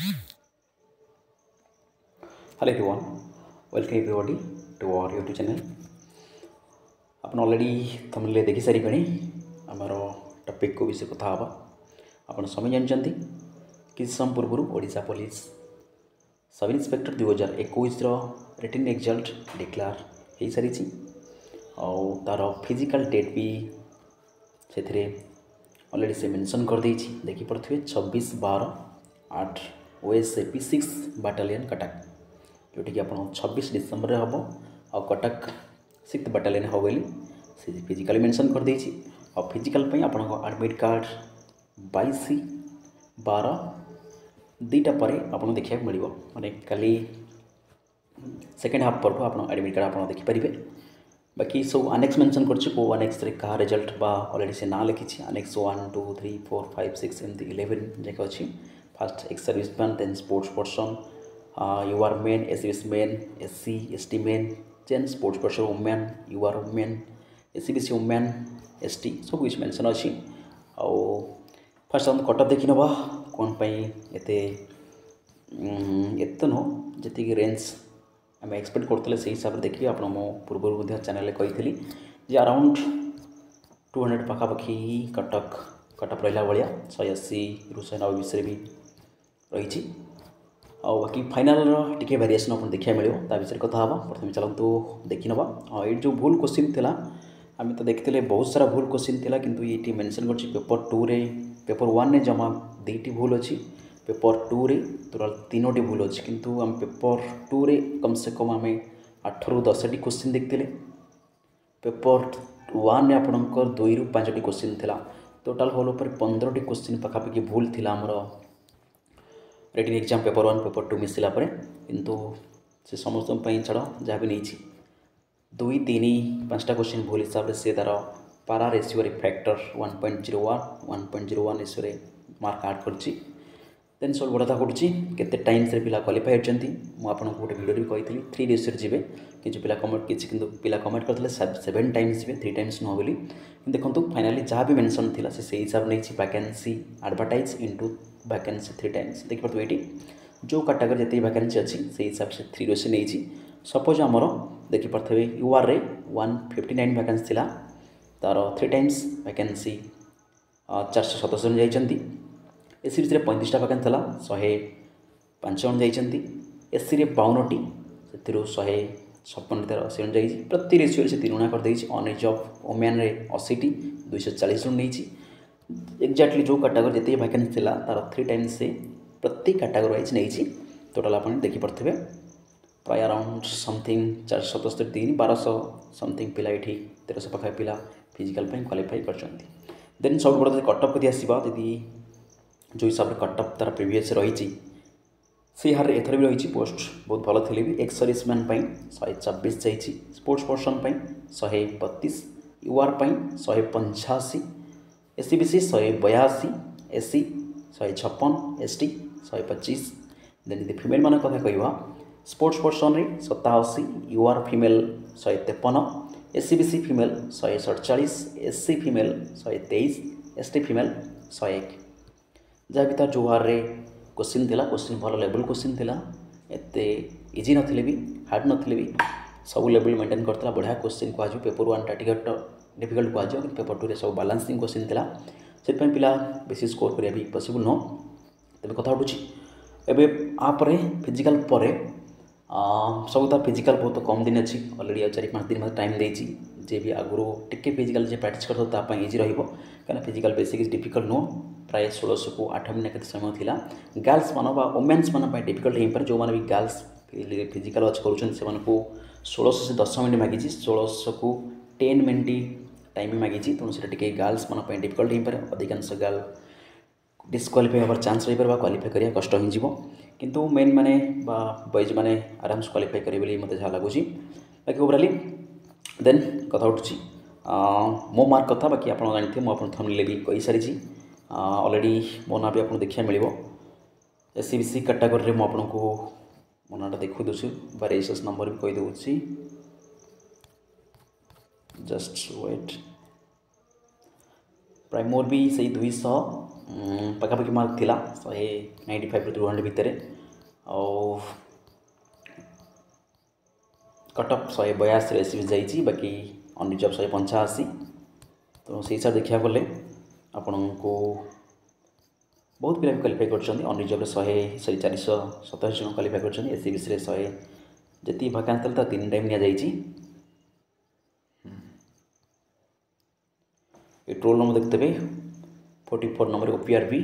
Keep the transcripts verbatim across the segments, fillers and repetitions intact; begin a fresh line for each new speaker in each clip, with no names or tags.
Hello everyone, welcome everybody to our YouTube channel. आप already thumbnail देखि सारी बनी आमर टॉपिक को विषय कथा हवा आपण समय जानते कि सम पूर्व ओडिशा पुलिस सब इन्स्पेक्टर दुई हजार इक्कीस रिटन रिजल्ट डिक्लेयर हो सारी और तार फिजिकल डेट भी से ऑलरेडी से मेंशन कर देछि देखि पड़थे छब्बीस बार आठ ओएसएपी सिक्स बाटालियन कटक जोटि आप छब्बीस डिसेम्बर हम और कटक सिक्स बाटालियन हम बोली से फिजिकली मेंशन कर देछि और फिजिकल आप एडमिट कार्ड बाईस बार दुईटा पर आप देखा मिल माने काली सेकेंड हाफ पर आप एडमिट कार्ड आप देखिपारे बाकी सब आनेक्स मेंशन कर आनेक्स क्या रिजल्ट बा ऑलरेडी से ना लिखी annex one two three four five six एमती इलेवेन जाक अच्छी fast ex service man then sports person U R men S S men S C S T men then sports person women U R women S C B C women S T सब कुछ mention अच्छी fast हम cut up देखी नवा कौन एते एत नुह जी रेंज आम एक्सपेक्ट करते से हिसाब से देखिए आप पूर्व चैनल कही जे अराउंड टू हंड्रेड पखापाखि कटक कटअप रहा भाया शहे अशी रु शहे नबे विषय भी रही आ बाकी फाइनाल टी वेरिएशन आप देखा मिले ता विषय कथा हाँ प्रथम चलतु देखी नवा हाँ ये जो भूल क्वेश्चन थिला आम तो देखते बहुत सारा भूल क्वेश्चन थिला किंतु ये मेंशन कर पेपर टू रे पेपर वन रे जमा दुईटी भूल अच्छी पेपर टू रे टोटाल तीनोटी भूल अच्छी किंतु आम पेपर टू रे कम से कम आम आठ रु दस टी क्वेश्चन देखते पेपर वन आपणकर दुई रु पाँच टी क्वेश्चन थिला टोटाल होल उपर पंद्रह टी क्वेश्चन पखापाखि भूल थिला आमर written exam paper one paper two मिसला किंतु से समस्त छाड़ जहाँ भी नहीं दुई तीन पाँचटा क्वेश्चन भूल हिसाब से तार पारा ratio factor one point zero one one point zero one ratio mark add कर देन सब बड़ा करुच्ची केते टाइम से पिला क्वालिफाई होती मुझे गोटे भिडियो भी कही थ्री रेशियो जी कि पिला कमेंट किसी किंतु पिला कमेंट करते सेवेन टाइम्स जी थ्री टाइम्स नुह बोली देखो फाइनाली जहाँ भी मेंशन थिला से हिसाब नहीं vacancy advertise into vacancy three times देखिए ये जो कैटेगरी जितनी वैकेंसी अच्छी से हिसाब से थ्री रेशियो नहीं सपोज आमर देखिपे यू आर रे वन फिफ्टी नाइन वैकेंसी थिला तार थ्री टाइम्स वैकेंसी चार सौ सतश जन जाइंट एस सी बी सी पैंतीसटा वैकेंसी था शहे पाँच जन जाइंट एस सी बावन टी से शहे छप्पन तार अशी जन जाइए प्रति रेशियो से तीन गुणा करदे अनरिजर्व वुमेन रे अशी टी दुईश चालीस जन नहीं एक्जाक्टली जो कैटेगरी जितनी वैकेंसी थिला तार थ्री टाइम्स से प्रति कैटेगरी वाइज नहीं टोटाल आप देखिपे प्राय अराउंड समथिंग चार सतस्तरी तीन बारश समथिंग पिला ये तेरश पाखे पिला फिजिकल क्वालिफाई कर देन सब बड़ा कटअप कदी आसवा यदि जो हिसाब से कटअप तार प्रिवियस रही से हार एथर भी रही पोस्ट बहुत भल थे भी एक्स सर्विस मैन शहे छब्बीस जाइए स्पोर्ट्स पर्सन शहे बतीस यू आर शहे पंचाशी एस सी बी सी शहे बयासी एस सी शहे छप्पन एस टी शहे पचीस देन यदि फिमेल मान कथा कह स्पोर्ट्स पर्सन रे सताशी यू आर फिमेल शहे तेपन S C B C female शहे सड़चाश एस सी फिमेल शहे तेईस एस टी फिमेल शहे एक जहाँ भी तार जो हार रे क्वेश्चन थिला क्वेश्चन भल लेवल क्वेश्चन थिला एते इजी नथिले भी हार्ड नथिले भी सब लेवल मेंटेन करता बढ़िया क्वेश्चन कह पेपर वन टा टिकट डिफिकल्ट कह पेपर टू रे सब बालांसिंग क्वेश्चन थिला से पिला बेसी स्कोर करिया भी पॉसिबल नो तबे कथा उठुची एबे आपरे फिजिकल परे सब तो फिजिकल बहुत कम दिन अच्छी ऑलरेडी चार पाँच दिन मत टाइम देछि जे भी आगुरी टिके फिजिकल जे प्रैक्टिस करता इजी रहिबो कहीं फिजिकल बेसी किसी डिफिकल्ट नुह प्राय षोलश को आठ मिनट के समय थिला गर्ल्स मान वुमेन्स मान डिफिकल्ट हो पारे जो मैंने भी गर्ल्स फिजिकल वाच कर षोलश से दस मिनट मागिଛି षोलश को टेन मिनट टाइम मागिଛି तेणु से टे गर्ल्स मान डिफिकल्ट हो पारे अधिकांश गर्ल डिस्क्वालीफाई हबार चान्स रही पारे क्वालिफाई करिया कष्ट हो किंतु मेन माने बॉयज माने आराम से क्वालिफाई करेंगे मत जहाँ लगुच बाकी ओवराली देन कथा उठुची मो मार्क कथा बाकी आप जानते मुझे थंबनेल भी कही सारी ऑलरेडी मो ना भी आपको देखा मिल S C B C category में आपको मो नाटा देखो दूसरी बा रजिस्ट्रेशन नंबर भी कहीदे जस्ट वेट प्राय मोर भी से दुईश पखापाखि मार्क थिला शहे नाइंटी फाइव टू हंड्रेड भितर आउ कटअप शहे बयासी एसबी जाइए बाकी अनरिजर्व शहे पंचाशी तो से हिसाब देखा गले आपण को बहुत पिला क्वालिफाई कर अनरिजर्व शहे सरी चार सतश जन क्वालिफाई कर एसबी से शहे जी भाकांश था तीन टाइम नि रोल नंबर देखते forty four number OPR B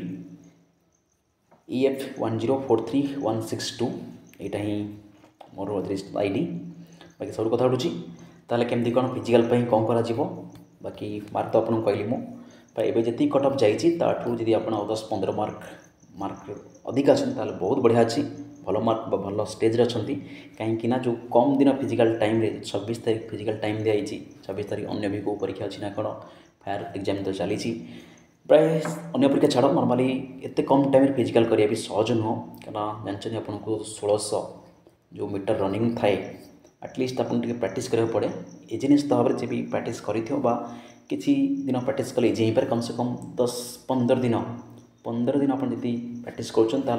E F one zero four three one six two यहाँ ही मोर आई डी बाकी सब कथा उठुची ताले केमती कौन फिजिकाल कौन करा बाकी मार्क तो आपको कहली मुझे जी कटअप जाठी आप दस पंद्रह मार्क मार्क अधिक अच्छा बहुत बढ़िया अच्छी भल मार्क भल स्टेज अच्छा कहीं जो कम दिन फिजिकाल टाइम रे छब्बीस तारीख फिजिकाल टाइम दिखाई छब्बीस तारीख अन्य भी कौ परीक्षा अच्छी ना कौन फायर एग्जाम तो चली प्राय अन्य परीक्षा छाड़ नॉर्मली एत कम टाइम फिजिकाल करिया भी सहज नुह क्या जानते आपको षोलश जो मीटर रनिंग थाए एटलिस्ट आपन प्रैक्टिस करा पड़े इजी निश्चित भाव में भी प्रैक्टिस कर किसी दिन प्रैक्टिस कले इजी हो कम से कम दस पंद्रह दिन पंद्रह दिन आपन जी प्रैक्टिस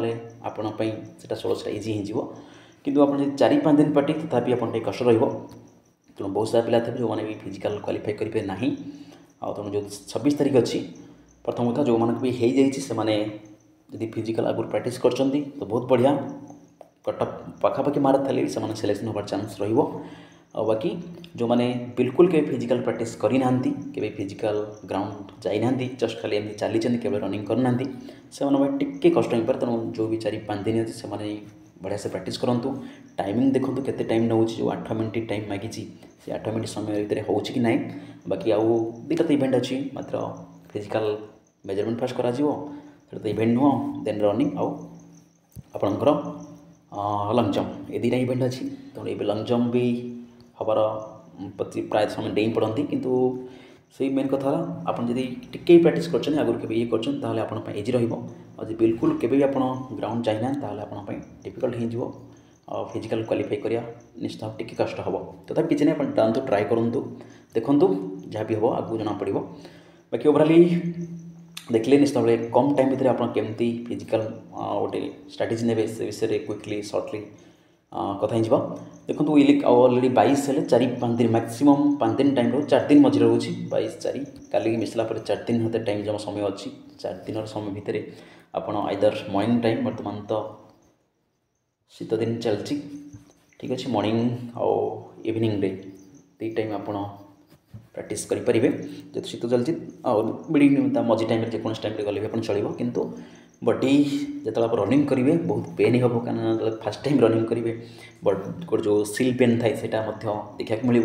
करपी से षोलशा इजी हो किंतु आप चार पाँच दिन प्रैक्टिस तथापि आप कष्ट तेणु बहुत सारा पिला थे जो मैंने भी फिजिकाल क्वालिफाई करेंगे ना आ तेणु जो छब्बीस तारीख अच्छी प्रथम कथा जो मानक भी हो जाए जदि फिजिकाल आगुरी प्रैक्टिस कर तो बहुत बढ़िया कटअप पखापाखि मार्क थे भी से सिलेक्शन होबार चांस रहिबो आ बाकी जो मैंने बिल्कुल के फिजिकाल प्रैक्टिस करना के फिजिकाल ग्राउंड जाना जस्ट खाली एमती चली के रनिंग करना से टिके कष्ट हो पारे तेणु जो भी चार पाँच दिन अच्छे से बढ़िया से प्रैक्टिस करूँ टाइमिंग देखो केते टाइम नौ जो आठ मिनट टाइम मागी से आठ मिनट समय भितर हो कि ना बाकी आउ दुटा तो इवेंट अच्छी मात्र फिजिकाल मेजरमेंट फास्ट करा तो इवेंट नुह देन रनिंग आउ आपणकर लंग जंप ये दुटा इवेंट अच्छी तेणु ये लंग जंप भी हबार प्रति प्राय समय डेई पड़ती किंतु से मेन कथा आप टिके प्रैक्टिस कर आगुरी के ये कर इजी रही बिल्कुल के आप ग्राउंड जाइना आप डिफिकल्ट हो फिजिकाल क्वालिफाई करिया निश्चित भाव टिके कष्ट हम तथा किसी ना डांतु ट्राए करूँ देखूँ जहाँ भी हम आगू जना पड़ो बाकी ओवराली देखले निश्चित भाव कम टाइम भितर आप केमती फिजिकाल गोटे स्ट्राटेजी ने से विषय में क्विकली सर्टली कथा ही देखो इलिक अलरेडी बैस है चार पाँच दिन मैक्सिमम पाँच दिन टाइम रो चार दिन मझे रोचे बैस चार काली मिसला पर चार दिन हाथ टाइम जमा समय अच्छी चार दिन समय भितर आप आइदर मॉर्निंग टाइम बर्तमान तो शीत दिन चलती ठीक अच्छे मॉर्निंग आउ इवनिंग डे दी टाइम आप प्रैक्टिस करेंगे जेहतु शीत चलती आड़ी मझी टाइम जेकोसी टाइम गले भी आप चलो किंतु बॉडी जो आप रनिंग करेंगे बहुत पेन ही हम क्या फास्ट टाइम रनिंग करेंगे बट जो सिल पेन थाए से देखा मिल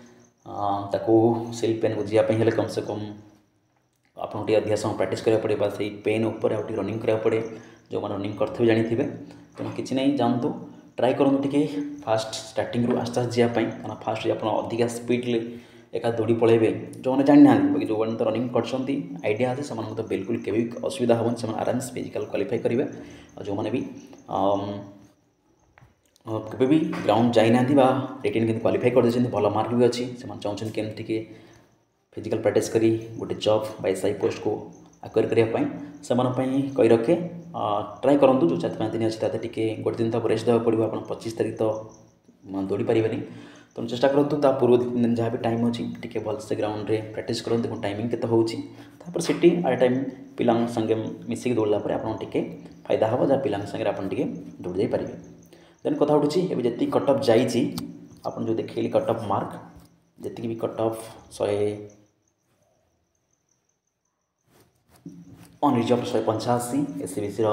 सिल पेन को जीवाई कम से कम आपको अधिक समय प्रैक्टिस करा पड़े से पेन उपर आउ रनिंग करा पड़े जो मैंने रनिंग करते जानी थे तेणु किसी नहीं जानतु ट्राए करूँ टे फास्ट स्टार्टिंग रू आस्ते आस्ते जावाई फास्ट आप अधिका स्पीड एका दौड़ी पलैबे जो मैंने जानी ना बाकी जो मैंने तो रनिंग कर आइडिया अच्छे से तो बिल्कुल के असुविधा हेन से आराम से फिजिकाल क्वालिफाई करेंगे और जो मैंने भी के भी ग्राउंड जाइना रिटेन के क्वालिफाई करदे भल मार्क भी अच्छी से चाहते केमती के फिजिकाल प्रैक्टिस करी गोटे जॉब बाई साई पोस्ट को आक्वायर करने से कही रखे ट्राए करूँ जो चार पाँच दिन अच्छी टे गोटे दिन तो रेस्ट देवा पड़ो आप पच्चीस तारीख तो दौड़ी पारे तेणु चेष्टा करूँ ता पूर्व दिन जहाँ भी टाइम अच्छी टे भलसे ग्राउंड में प्रैक्टिस करूँ देखो टाइमिंग केते होची तापर सेठी आ टाइम पिला संगे मिसिक दौड़ला आप फायदा हम जहाँ पिला संगे आप दौड़ जाई पारे देन कथा उठुची ए जी कटअप जाइए आप जो देखिए कटअप मार्क जी भी कटअप शहे अनरिजर्व शहे पंचाशी एस सी बी सी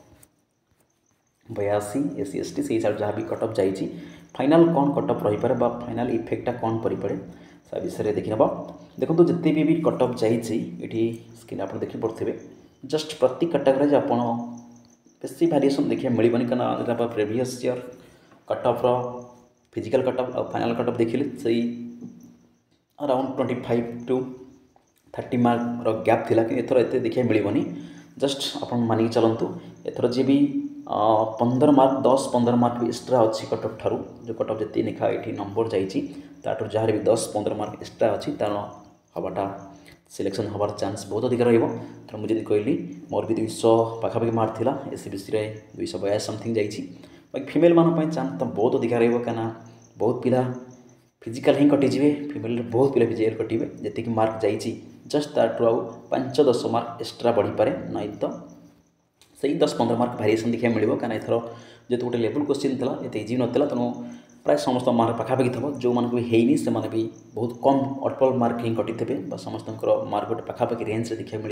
बयासी एस सी एस टी से हिसाब से जहाँ भी कटअप जाइए फाइनाल कौन कटअप रही पारे फाइनाल इफेक्टा कौन पड़े से विषय में देखी ना देखो जिते भी, भी कटअप जाइए स्क्रीन आप देखी पड़े जस्ट प्रति कैटेगरी आप बेसी भारिएसन देखिए मिलनी क्या previous year cutoff physical cutoff और फाइनाल कटअप देखिले से around twenty five to thirty mark रो गैप थिला कि एथर एते देखिए मिलनी जस्ट आप मानिक चलतु एथर जी भी पंद्रह मार्क दस पंद्रह मार्क भी एक्सट्रा अच्छी कटअप ठारू जो कटअप जी लिखा ये नंबर जाइए जहाँ भी दस पंद्रह मार्क एक्सट्रा अच्छी तार हवाटा सिलेक्शन हबार चान्स बहुत अधिक रहिबो। तेणु मुझे कहली मोर भी दुईश पाखापाखि मार्क थिला एससीबीसी रे दुईश बयास समथिंग जाइए। बाकी फिमेल मान चान्स तो बहुत अधिक रहिबो कना बहुत पिला फिजिकल ही कटिजे। फिमेल बहुत पिला फिजिकल कटिबे जी मार्क जाइए जस्ट ताठू आउ पांच दस मार्क एक्सट्रा बढ़ी पारे ना तो सही दस पंद्रह मार्क वेरिएशन देखा मिले कहीं एथर जो गोटे लेवल क्वेश्चन था ये इजी नाला तेणु प्राय समस्त मार्क पाखापाखि थो जो मानक भी हैनी से माने भी बहुत कम अल्प मार्क ही कटि थे समस्त मार्क गोटे पाखापाखि रेंज देखा मिली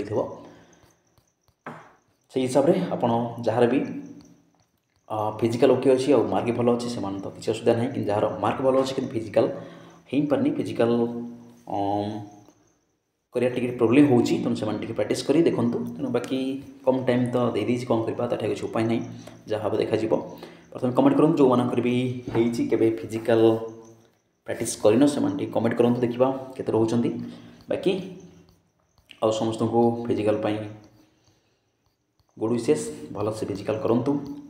से हिसाब से आपड़ जार भी फिजिकल ओके अच्छी और मार्क भल अच्छी से तो किसी असुविधा ना कि जार मार्क भल अच्छी कि फिजिकल हो पारनी फिजिकल करिया टिके प्रोब्लेम होची तेणु से प्रैक्टिस करी देखूँ। तेणु बाकी कम टाइम तो दे दी कौन करवा ताठे किसी उपाय नहीं जहाँ देखा प्रथम कमेंट करूँ जो मानकर भी होती केबे फिजिकल प्रैक्टिस करन से कमेंट करूँ देखा केते रोचंती। बाकी आ समस्त को फिजिकल गुड विशेष भल से फिजिकल करूँ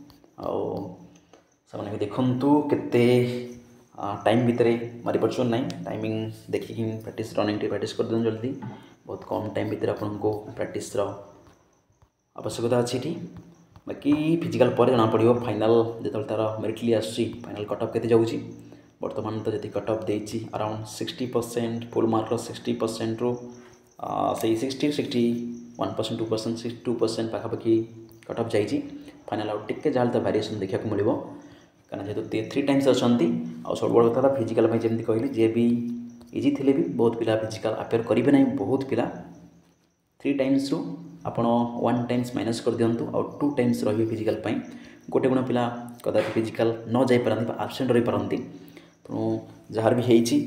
से देखु केते टाइम भितर मारी पार्छ ना टाइमिंग देखिए प्रैक्टिस रनिंग प्रैक्टिस कर दिन जल्दी बहुत कम टाइम भितर आपको प्रैक्टिस आवश्यकता अच्छी। बाकी फिजिकल पर जना पड़ो फाइनाल जो तार मेरिटली आसी फाइनाल कटअफ के जाऊँगी बर्तमान तो जी कटअफ देती around sixty percent full mark sixty percent रू से sixty sixty one percent two percent sixty two percent पाखापाखि कटअफ जाइए फाइनाल आउट टिके जहाँ तो वेरिएशन देखा मिले कहीं जेहतु थ्री टाइम्स अच्छा आ सब बड़ कथा फिजिकल जमी कहली जी भी इजी थे भी बहुत पिला फिजिकल अपेयर करेंगे ना बहुत पिला थ्री टाइम्स रू आपण वन टाइम्स माइनस कर दिंतु आ टू टाइम्स रही फिजिकल गोटे गुण पिला कदापि फिजिकल न जाई पारती आबसेंट रही पारती। तेणु जार भी होती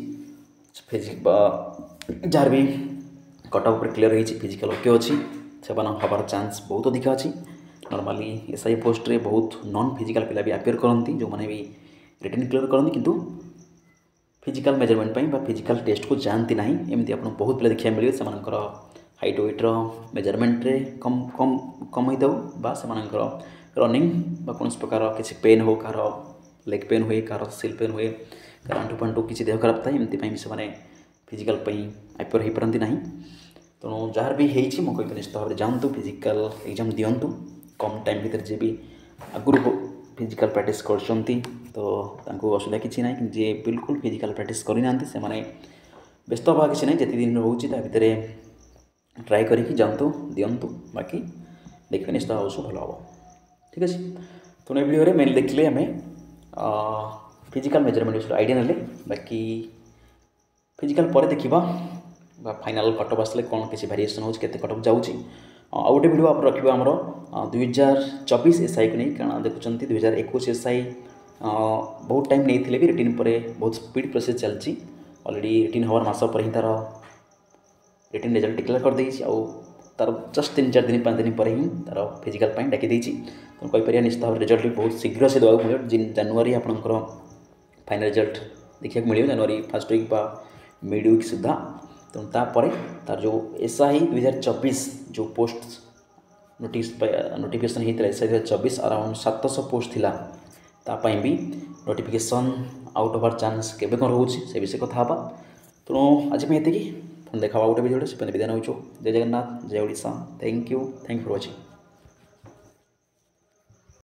जार भी कटअफ पर क्लीयर होती फिजिकल ओके अच्छी से हबार चान्स बहुत अधिक अच्छी। नॉर्मली एसआई पोस्ट रे बहुत नॉन फिजिकल पिला भी अपेयर करती जो मैंने भी रिटर्न क्लीयर करती किंतु फिजिकल मेजरमेंट फिजिकल टेस्ट को जानती ना एमती आप बहुत पिला देखा मिले से हाइट वेट मेजरमेंट रे कम कम कम होता बा से रनिंग बा कौन प्रकार किसी पेन हो कार लेग पेन हुए कार सिल पेन हुए कार आंटू फांटू किसी देह खराब था एमती से फिजिकल अपेयर हो पारती ना। तेणु जार भी होती मुझे निश्चित भाव में जातु फिजिकल एग्जाम दिंतु कम टाइम भितर जे भी आगुरी फिजिकल प्रैक्टिस करछंती तो तांको असुविधा किसी ना जे बिल्कुल फिजिकल प्रैक्टिस करना से व्यस्त हवा किसी ना जिते दिन रोचे भितर ट्राए करी जातु दिंतु बाकी देखिए निश्चित भाव भल हम ठीक अच्छे। तो ये वीडियो मेन देखिले आम फिजिकल मेजरमेंट विषय आइडिया ना बाकी फिजिकल पर देखा फाइनाल कटअफ आसले कौन किसी वेरिएशन हो कटअफ जाऊँगी आउ गोटे वीडियो आप रखा आमर दुई हजार चौबीस एसआई को नहीं कारण देखुं दुई हजार एकुश एसआई बहुत टाइम नहीं भी रिटिन पर बहुत स्पीड प्रोसेस चलती अलरेडी रिटिन हवर मस पर ही तार रिटिन रिजल्ट डिक्लेयर कर देती आउ तार जस्ट तीन चार दिन पाँच दिन पर ही तार फिजिकल डाकी देती तो कहीपर निश्चित भाव रिजल्ट भी बहुत शीघ्र से देवाक मिले जनवरी आपंकर फाइनाल रिजल्ट देखा मिले जनवरी फर्स्ट वीक बा मिड वीक सुधा। तेणु तापर तार जो एसआई दुई हजार चौबीस जो पोस्ट नोटिस नोटिफिकेशन होता है एसआई दुई हजार चौबीस अराउंड सात सौ पोस्ट थिला तापाई भी नोटिफिकेशन आउट हबार चान्स केबे कौन रोचे से विषय कथा हाँ। तेणु आज ये देखा गोटे वीडियो से विदा नौ जय जगन्नाथ जय Odisha thank you thank you for watching.